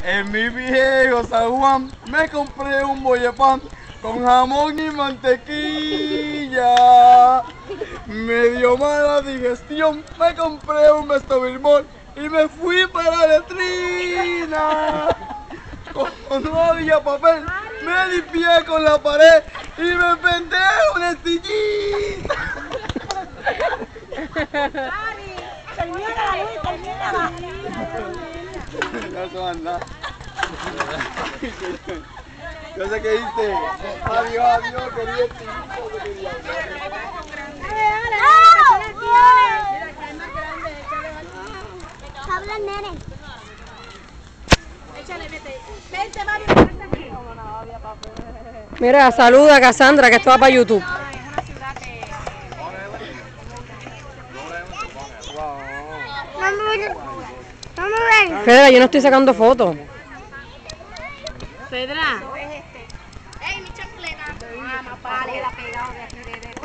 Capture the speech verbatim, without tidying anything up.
En mi viejo San Juan me compré un bollepán con jamón y mantequilla. Me dio mala digestión, me compré un Mestobirmol y me fui para la letrina. Como no había papel, me limpié con la pared y me pendé una estillita. Termina la luz, termina la Eso anda. Yo sé que dice. Adiós, adiós, querido. Habla el nene. Échale, vete. Vente, mami. Mira, saluda a Cassandra, que esto va para YouTube. Fedra, yo no estoy sacando fotos. Fedra. Ey, mi chancleta. Ah, más vale, la pegado de aquí de